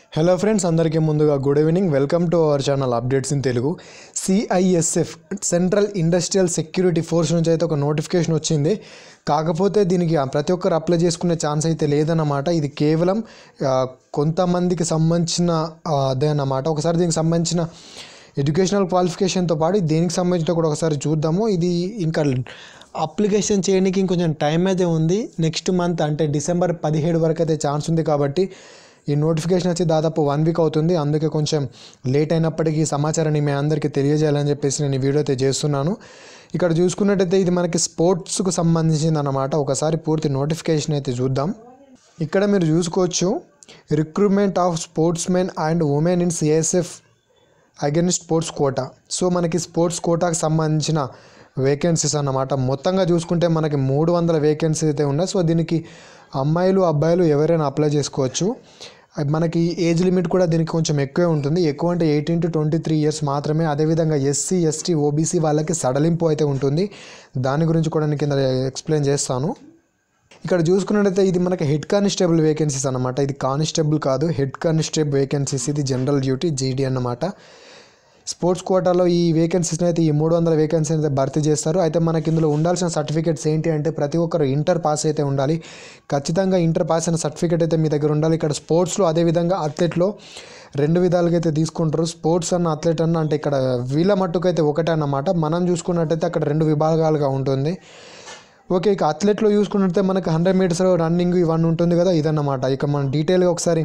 Hello friends, అందరికీ ముందుగా good evening. Welcome to our channel updates in Telugu. CISF central industrial security force నుంచి అయితే ఒక నోటిఫికేషన్ వచ్చింది. కాకపోతే దీనికి ప్రతి ఒక్కరు అప్లై చేసుకునే ఛాన్స్ అయితే లేదన్నమాట. ఇది కేవలం కొంతమందికి సంబంధించిన అదే అన్నమాట. ఒకసారి దీనికి సంబంధించిన ఎడ్యుకేషనల్ క్వాలిఫికేషన్తో పాటు దేనికి సంబంధించిన కూడా ఒకసారి చూద్దాము. ఇది ఇంకా అప్లికేషన్ చేయడానికి ఇంకొంచెం టైం అయితే ఉంది. నెక్స్ట్ మంత్ అంటే డిసెంబర్ 17 వరకు అయితే ఛాన్స్ ఉంది. కాబట్టి ఈ నోటిఫికేషన్ వచ్చి దాదాపు 1 వీక్ అవుతుంది. అందుకే కొంచెం లేట్ అయినప్పటికీ సమాచారాన్ని మీ అందరికీ తెలియజేయాలని చెప్పేసి నేను ఈ వీడియో అయితే చేస్తున్నాను. ఇక్కడ చూసుకున్నట్టయితే ఇది మనకి స్పోర్ట్స్కు సంబంధించింది అన్నమాట. ఒకసారి పూర్తి నోటిఫికేషన్ అయితే చూద్దాం. ఇక్కడ మీరు చూసుకోవచ్చు, recruitment of sports men and women in CSF against sports quota. So మనకి స్పోర్ట్స్ కోటాకు సంబంధించిన వేకెన్సీస్ అన్నమాట. మొత్తంగా చూసుకుంటే మనకి 300 వేకెన్సీ అయితే ఉన్నాయి. సో దీనికి అమ్మాయిలు అబ్బాయిలు ఎవరైనా అప్లై చేసుకోవచ్చు. మనకి ఏజ్ లిమిట్ కూడా దీనికి కొంచెం ఎక్కువే ఉంటుంది. ఎక్కువ అంటే 18 to 23 ఇయర్స్ మాత్రమే. అదేవిధంగా ఎస్సీ ఎస్టీ ఓబీసీ వాళ్ళకి సడలింపు అయితే ఉంటుంది. దాని గురించి కూడా నేను కింద ఎక్స్ప్లెయిన్ చేస్తాను. ఇక్కడ చూసుకున్నట్టయితే ఇది మనకి హెడ్ కానిస్టేబుల్ వేకెన్సీస్ అన్నమాట. ఇది కానిస్టేబుల్ కాదు, హెడ్ కానిస్టేబుల్ వేకెన్సీస్. ఇది జనరల్ డ్యూటీ జీడీ అన్నమాట. స్పోర్ట్స్ కోటాలో ఈ వేకెన్సీస్ని అయితే ఈ 300 వేకెన్సీ అయితే భర్తీ చేస్తారు. అయితే మనకి ఇందులో ఉండాల్సిన సర్టిఫికేట్స్ ఏంటి అంటే ప్రతి ఒక్కరు ఇంటర్ పాస్ అయితే ఉండాలి. ఖచ్చితంగా ఇంటర్ పాస్ అయిన సర్టిఫికేట్ అయితే మీ దగ్గర ఉండాలి. ఇక్కడ స్పోర్ట్స్లో అదేవిధంగా అథ్లెట్లో 2 విధాలుగా అయితే తీసుకుంటారు. స్పోర్ట్స్ అన్న అథ్లెట్ అన్న అంటే ఇక్కడ వీళ్ళ మట్టుకైతే ఒకటే అన్నమాట. మనం చూసుకున్నట్టయితే అక్కడ 2 విభాగాలుగా ఉంటుంది. ఓకే, ఇక అథ్లెట్లో చూసుకున్నట్లయితే మనకు 100 మీటర్స్ రన్నింగ్ ఇవన్నీ ఉంటుంది కదా, ఇదన్నమాట. ఇక మనం డీటెయిల్గా ఒకసారి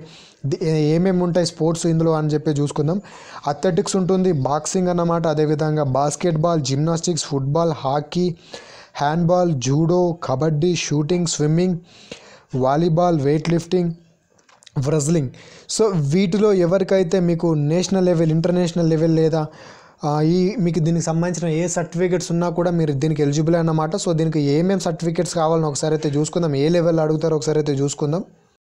ఏమేమి ఉంటాయి స్పోర్ట్స్ ఇందులో అని చెప్పి చూసుకుందాం. అథ్లెటిక్స్ ఉంటుంది, బాక్సింగ్ అన్నమాట, అదేవిధంగా basketball, gymnastics, football, hockey, handball, judo, kabaddi, shooting, swimming, volleyball, weight lifting, wrestling. So వీటిలో ఎవరికైతే మీకు నేషనల్ లెవెల్, ఇంటర్నేషనల్ లెవెల్ లేదా మీకు దీనికి సంబంధించిన ఏ సర్టిఫికేట్స్ ఉన్నా కూడా మీరు దీనికి ఎలిజిబుల్ అన్నమాట. సో దీనికి ఏమేమి సర్టిఫికేట్స్ కావాలని ఒకసారి అయితే చూసుకుందాం. ఏ లెవెల్ అడుగుతారో ఒకసారి అయితే చూసుకుందాం.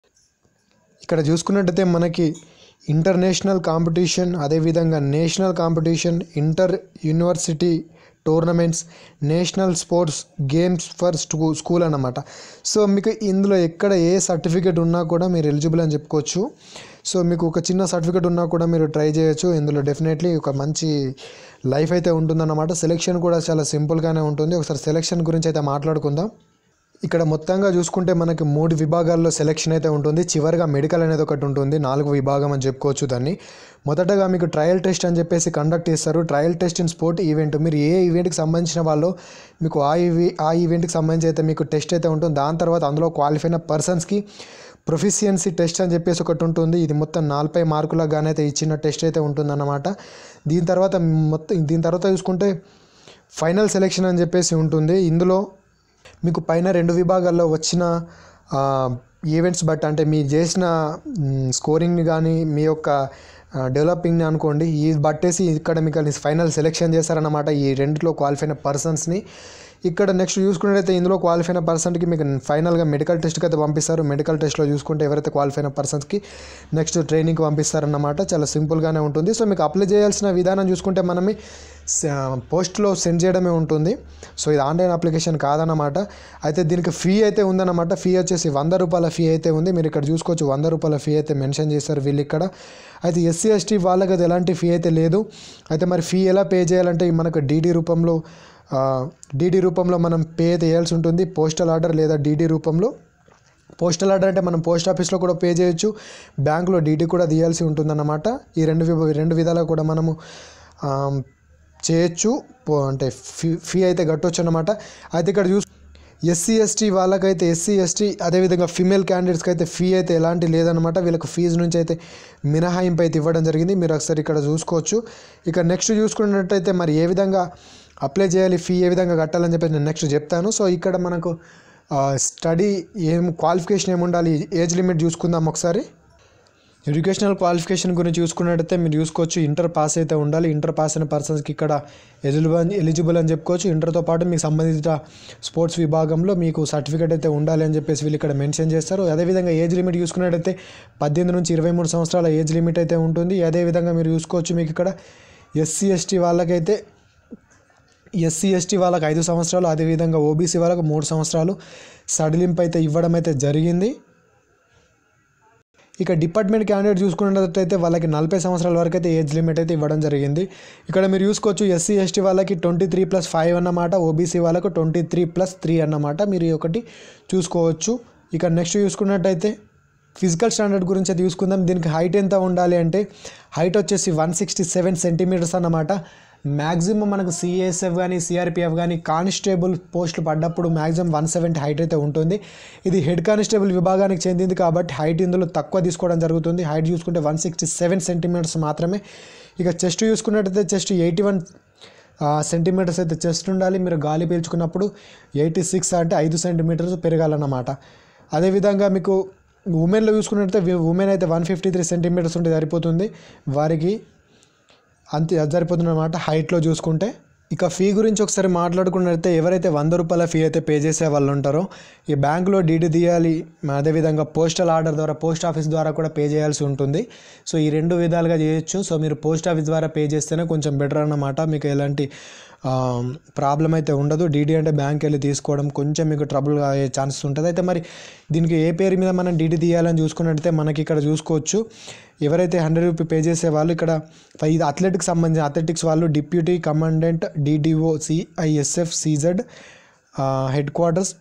ఇక్కడ చూసుకున్నట్టయితే మనకి ఇంటర్నేషనల్ కాంపిటీషన్, అదేవిధంగా national competition, inter university tournaments, national sports games for school అన్నమాట. సో మీకు ఇందులో ఎక్కడ ఏ సర్టిఫికేట్ ఉన్నా కూడా మీరు ఎలిజిబుల్ అని చెప్పుకోవచ్చు. సో మీకు ఒక చిన్న సర్టిఫికేట్ ఉన్నా కూడా మీరు ట్రై చేయొచ్చు. ఇందులో డెఫినెట్లీ ఒక మంచి లైఫ్ అయితే ఉంటుందన్నమాట. సెలెక్షన్ కూడా చాలా సింపుల్గానే ఉంటుంది. ఒకసారి సెలెక్షన్ గురించి అయితే మాట్లాడుకుందాం. ఇక్కడ మొత్తంగా చూసుకుంటే మనకి 3 విభాగాల్లో సెలెక్షన్ అయితే ఉంటుంది. చివరిగా మెడికల్ అనేది ఒకటి ఉంటుంది. 4 విభాగం అని చెప్పుకోవచ్చు దాన్ని. మొదటగా మీకు ట్రయల్ టెస్ట్ అని చెప్పేసి కండక్ట్ చేస్తారు. Trial test in sport event. మీరు ఏ ఈవెంట్కి సంబంధించిన వాళ్ళు మీకు ఆ ఈవెంట్కి సంబంధించి అయితే మీకు టెస్ట్ అయితే ఉంటుంది. దాని తర్వాత అందులో క్వాలిఫై అయిన పర్సన్స్కి ప్రొఫిషియన్సీ టెస్ట్ అని చెప్పేసి ఒకటి ఉంటుంది. ఇది మొత్తం 40 మార్కులకు కానీ అయితే ఇచ్చిన టెస్ట్ అయితే ఉంటుందన్నమాట. దీని తర్వాత చూసుకుంటే ఫైనల్ సెలెక్షన్ అని చెప్పేసి ఉంటుంది. ఇందులో మీకు పైన 2 విభాగాల్లో వచ్చిన ఈవెంట్స్ బట్టి అంటే మీరు చేసిన స్కోరింగ్ని కానీ మీ యొక్క డెవలపింగ్ని అనుకోండి, ఇది బట్టేసి ఇక్కడ మీకు ఫైనల్ సెలెక్షన్ చేస్తారన్నమాట ఈ రెండిట్లో క్వాలిఫై అయిన పర్సన్స్ని. ఇక్కడ నెక్స్ట్ చూసుకున్నట్టయితే ఇందులో క్వాలిఫై అయిన పర్సన్కి మీకు ఫైనల్గా మెడికల్ టెస్ట్కి అయితే పంపిస్తారు. మెడికల్ టెస్ట్లో చూసుకుంటే ఎవరైతే క్వాలిఫై అయిన పర్సన్స్కి నెక్స్ట్ ట్రైనింగ్కి పంపిస్తారన్నమాట. చాలా సింపుల్గానే ఉంటుంది. సో మీకు అప్లై చేయాల్సిన విధానం చూసుకుంటే మనమే పోస్ట్లో సెండ్ చేయడమే ఉంటుంది. సో ఇది ఆన్లైన్ అప్లికేషన్ కాదన్నమాట. అయితే దీనికి ఫీ అయితే ఉందన్నమాట. ఫీ వచ్చేసి 100 రూపాయల ఫీ అయితే ఉంది. మీరు ఇక్కడ చూసుకోవచ్చు 100 రూపాయల ఫీ అయితే మెన్షన్ చేస్తారు వీళ్ళు ఇక్కడ. అయితే ఎస్సీ ఎస్టీ వాళ్ళకి అయితే ఎలాంటి ఫీ అయితే లేదు. అయితే మరి ఫీ ఎలా పే చేయాలంటే మనకు డీడీ రూపంలో మనం పే అయితే చేయాల్సి ఉంటుంది. పోస్టల్ ఆర్డర్ లేదా డీడీ రూపంలో. పోస్టల్ ఆర్డర్ అంటే మనం పోస్ట్ ఆఫీస్లో కూడా పే చేయొచ్చు, బ్యాంకులో డీడీ కూడా తీయాల్సి ఉంటుందన్నమాట. ఈ రెండు విధాలుగా కూడా మనము చేయొచ్చు. అంటే ఫీ అయితే కట్టవచ్చు అన్నమాట. అయితే ఇక్కడ ఎస్సీ ఎస్టీ వాళ్ళకైతే అదేవిధంగా ఫీమేల్ క్యాండిడేట్స్కి అయితే ఫీ అయితే ఎలాంటి లేదనమాట. వీళ్ళకి ఫీజు నుంచి అయితే మినహాయింపు అయితే ఇవ్వడం జరిగింది. మీరు ఒకసారి ఇక్కడ చూసుకోవచ్చు. ఇక నెక్స్ట్ చూసుకున్నట్టయితే మరి ఏ విధంగా అప్లై చేయాలి, ఫీ ఏ విధంగా కట్టాలని చెప్పి నేను నెక్స్ట్ చెప్తాను. సో ఇక్కడ మనకు స్టడీ క్వాలిఫికేషన్ ఏముండాలి, ఏజ్ లిమిట్ చూసుకుందాం ఒకసారి. ఎడ్యుకేషనల్ గురించి చూసుకున్నట్టయితే మీరు చూసుకోవచ్చు ఇంటర్ పాస్ అయితే ఉండాలి. ఇంటర్ పాస్ అయిన పర్సన్స్కి ఇక్కడ ఎలిజిబుల్ అని చెప్పుకోవచ్చు. ఇంటర్తో పాటు మీకు సంబంధించిన స్పోర్ట్స్ విభాగంలో మీకు సర్టిఫికేట్ అయితే ఉండాలి అని చెప్పేసి వీళ్ళు ఇక్కడ మెన్షన్ చేస్తారు. అదేవిధంగా ఏజ్ లిమిట్ చూసుకున్నట్టయితే 18 నుంచి 23 సంవత్సరాల ఏజ్ లిమిట్ అయితే ఉంటుంది. అదేవిధంగా మీరు చూసుకోవచ్చు మీకు ఇక్కడ ఎస్సీ ఎస్టీ వాళ్ళకి 5 సంవత్సరాలు, అదేవిధంగా ఓబీసీ వాళ్ళకు 3 సంవత్సరాలు సడలింపు అయితే ఇవ్వడం అయితే జరిగింది. ఇక డిపార్ట్మెంట్ క్యాండిడేట్ చూసుకున్నట్లయితే వాళ్ళకి 40 సంవత్సరాల వరకు అయితే ఏజ్ లిమిట్ అయితే ఇవ్వడం జరిగింది. ఇక్కడ మీరు చూసుకోవచ్చు ఎస్సీ ఎస్టీ వాళ్ళకి 23+5 అన్నమాట, ఓబీసీ వాళ్ళకు 23+3 అన్నమాట. మీరు ఒకటి చూసుకోవచ్చు. ఇక నెక్స్ట్ చూసుకున్నట్టయితే ఫిజికల్ స్టాండర్డ్ గురించి అయితే చూసుకుందాం. దీనికి హైట్ ఎంత ఉండాలి అంటే హైట్ వచ్చేసి 167 సెంటీమీటర్స్ అన్నమాట. మ్యాక్సిమం మనకు సిఎస్ఎఫ్ కానీ సిఆర్పిఎఫ్ కానీ కానిస్టేబుల్ పోస్టులు పడ్డప్పుడు మ్యాక్సిమం 170 హైట్ అయితే ఉంటుంది. ఇది హెడ్ కానిస్టేబుల్ విభాగానికి చెందింది కాబట్టి హైట్ ఇందులో తక్కువ తీసుకోవడం జరుగుతుంది. హైట్ చూసుకుంటే 167 సెంటీమీటర్స్ మాత్రమే. ఇక చెస్ట్ చూసుకున్నట్టయితే చెస్ట్ 81 సెంటీమీటర్స్ అయితే చెస్ట్ ఉండాలి. మీరు గాలి పీల్చుకున్నప్పుడు 86 అంటే 5 సెంటీమీటర్స్ పెరగాలన్నమాట. అదేవిధంగా మీకు ఉమెన్లో చూసుకున్నట్టయితే ఉమెన్ అయితే 153 సెంటీమీటర్స్ ఉంటే సరిపోతుంది, వారికి అంతే సరిపోతుంది అన్నమాట హైట్లో చూసుకుంటే. ఇక ఫీ గురించి ఒకసారి మాట్లాడుకున్నట్లయితే ఎవరైతే 100 రూపాయల ఫీ అయితే పే చేసే వాళ్ళు ఉంటారో ఈ బ్యాంకులో డీడీ తీయాలి, అదేవిధంగా పోస్టల్ ఆర్డర్ ద్వారా పోస్ట్ ఆఫీస్ ద్వారా కూడా పే చేయాల్సి ఉంటుంది. సో ఈ 2 విధాలుగా చేయొచ్చు. సో మీరు పోస్ట్ ఆఫీస్ ద్వారా పే చేస్తేనే కొంచెం బెటర్ అన్నమాట, మీకు ఎలాంటి ప్రాబ్లం అయితే ఉండదు. డీడీ అంటే బ్యాంక్ వెళ్ళి తీసుకోవడం కొంచెం మీకు ట్రబుల్ అయ్యే ఛాన్సెస్ ఉంటుంది. అయితే మరి దీనికి ఏ పేరు మీద మనం డీడీ తీయాలని చూసుకున్నట్టయితే మనకి ఇక్కడ చూసుకోవచ్చు. ఎవరైతే 100 రూపీ పే చేసే వాళ్ళు ఇక్కడ ఇది అథ్లెటిక్స్ సంబంధించిన అథ్లెటిక్స్ వాళ్ళు deputy commandant DDO CISF CZ headquarters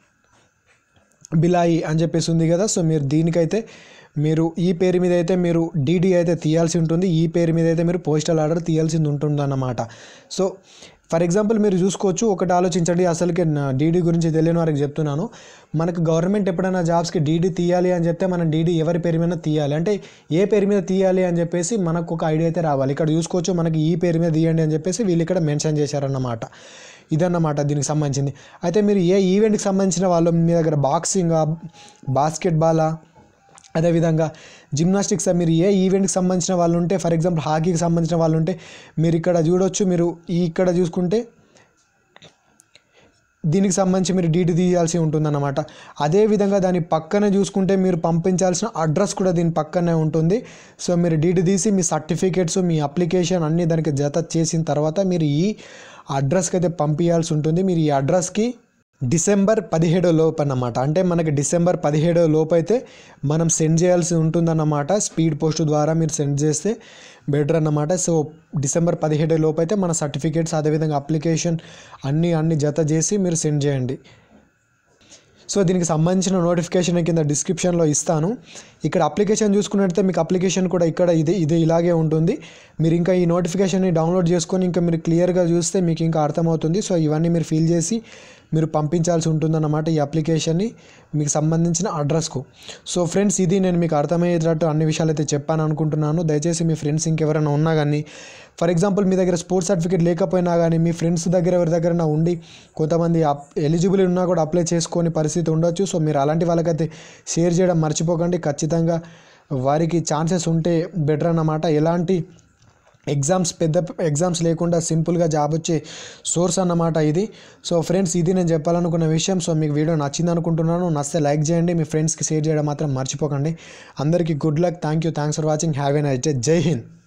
Bhilai అని చెప్పేసి ఉంది కదా. సో మీరు దీనికైతే మీరు ఈ పేరు మీద అయితే మీరు డీడీ అయితే తీయాల్సి ఉంటుంది, ఈ పేరు మీద అయితే మీరు పోస్టల్ ఆర్డర్ తీయాల్సి ఉంటుందన్నమాట. సో ఫర్ ఎగ్జాంపుల్ మీరు చూసుకోవచ్చు, ఒకటి ఆలోచించండి, అసలుకి డీడీ గురించి తెలియని వారికి చెప్తున్నాను. మనకు గవర్నమెంట్ ఎప్పుడైనా జాబ్స్కి డీడీ తీయాలి అని చెప్తే మనం డీడీ ఎవరి పేరు మీద తీయాలి అంటే ఏ పేరు మీద తీయాలి అని చెప్పేసి మనకు ఒక ఐడియా అయితే రావాలి. ఇక్కడ చూసుకోవచ్చు మనకి ఈ పేరు మీద తీయండి అని చెప్పేసి వీళ్ళు ఇక్కడ మెన్షన్ చేశారన్నమాట. ఇదన్నమాట దీనికి సంబంధించింది. అయితే మీరు ఏ ఈవెంట్కి సంబంధించిన వాళ్ళు మీ దగ్గర బాక్సింగ్, బాస్కెట్బాలా, అదేవిధంగా జిమ్నాస్టిక్స్, మీరు ఏ ఈవెంట్కి సంబంధించిన వాళ్ళు ఉంటే, ఫర్ ఎగ్జాంపుల్ హాకీకి సంబంధించిన వాళ్ళు ఉంటే మీరు ఇక్కడ చూడవచ్చు. మీరు ఇక్కడ చూసుకుంటే దీనికి సంబంధించి మీరు డీడీ తీయాల్సి ఉంటుందన్నమాట. అదేవిధంగా దాని పక్కనే చూసుకుంటే మీరు పంపించాల్సిన అడ్రస్ కూడా దీని పక్కనే ఉంటుంది. సో మీరు డీడీ తీసి మీ సర్టిఫికేట్స్, మీ అప్లికేషన్ అన్నీ దానికి జత చేసిన తర్వాత మీరు ఈ అడ్రస్కి అయితే పంపించాల్సి ఉంటుంది. మీరు ఈ అడ్రస్కి డిసెంబర్ 17 లోపు అన్నమాట, అంటే మనకి డిసెంబర్ 17 లోపు అయితే మనం సెండ్ చేయాల్సి ఉంటుందన్నమాట. స్పీడ్ పోస్ట్ ద్వారా మీరు సెండ్ చేస్తే బెటర్ అన్నమాట. సో డిసెంబర్ 17 లోపు అయితే మన సర్టిఫికేట్స్ అదేవిధంగా అప్లికేషన్ అన్నీ జత చేసి మీరు సెండ్ చేయండి. సో దీనికి సంబంధించిన నోటిఫికేషన్ కింద డిస్క్రిప్షన్లో ఇస్తాను. ఇక్కడ అప్లికేషన్ చూసుకున్నట్లయితే మీకు అప్లికేషన్ కూడా ఇక్కడ ఇది ఇలాగే ఉంటుంది. మీరు ఇంకా ఈ నోటిఫికేషన్ని డౌన్లోడ్ చేసుకొని ఇంకా మీరు క్లియర్గా చూస్తే మీకు ఇంకా అర్థమవుతుంది. సో ఇవన్నీ మీరు ఫిల్ చేసి మీరు పంపించాల్సి ఉంటుందన్నమాట ఈ అప్లికేషన్ని మీకు సంబంధించిన అడ్రస్కు. సో ఫ్రెండ్స్, ఇది నేను మీకు అర్థమయ్యేటట్టు అన్ని విషయాలు అయితే చెప్పాను అనుకుంటున్నాను. దయచేసి మీ ఫ్రెండ్స్ ఇంకెవరైనా ఉన్నా కానీ, ఫర్ ఎగ్జాంపుల్ మీ దగ్గర స్పోర్ట్స్ సర్టిఫికేట్ లేకపోయినా కానీ మీ ఫ్రెండ్స్ దగ్గర ఎవరి దగ్గర ఉండి కొంతమంది ఎలిజిబుల్ ఉన్నా కూడా అప్లై చేసుకొని పరిస్థితి ఉండొచ్చు. సో మీరు అలాంటి వాళ్ళకైతే షేర్ చేయడం మర్చిపోకండి. ఖచ్చితంగా వారికి ఛాన్సెస్ ఉంటే బెటర్ అన్నమాట. ఎలాంటి పెద్ద ఎగ్జామ్స్ లేకుండా సింపుల్గా జాబ్ వచ్చే సోర్స్ అన్నమాట ఇది. సో ఫ్రెండ్స్, ఇది నేను చెప్పాలనుకున్న విషయం. సో మీకు వీడియో నచ్చింది అనుకుంటున్నాను. నచ్చితే లైక్ చేయండి, మీ ఫ్రెండ్స్కి షేర్ చేయడం మాత్రం మర్చిపోకండి. అందరికీ good luck. Thanks for watching. Have a nice day. జై హింద్.